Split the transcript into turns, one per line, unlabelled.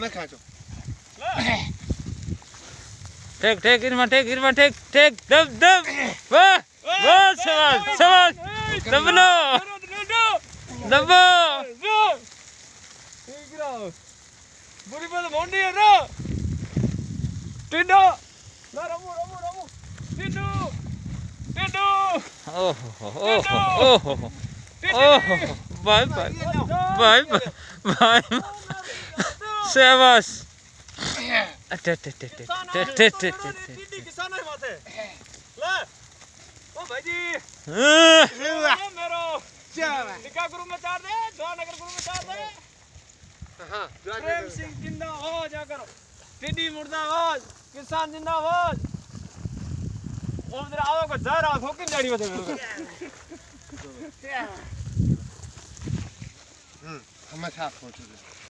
मैं खाचो
टेक टेक इरमा टेक दब दब वाह वाह सवाल दबलो दबो
बुरी बात मोंडी है रो टिंडो ना रमो टिंडो
ओहो बाय शाबाश
किसान है माथे ले ओ भाई जी मेरो निका गुरु में चार दे नगर गुरु में चार दे हां प्रेम सिंह जिंदाबाद जाकर टिड्डी मुर्दाबाद किसान जिंदाबाद ओम आओ को जरा ठोकिन जाड़ी में
हम साफ हो चुके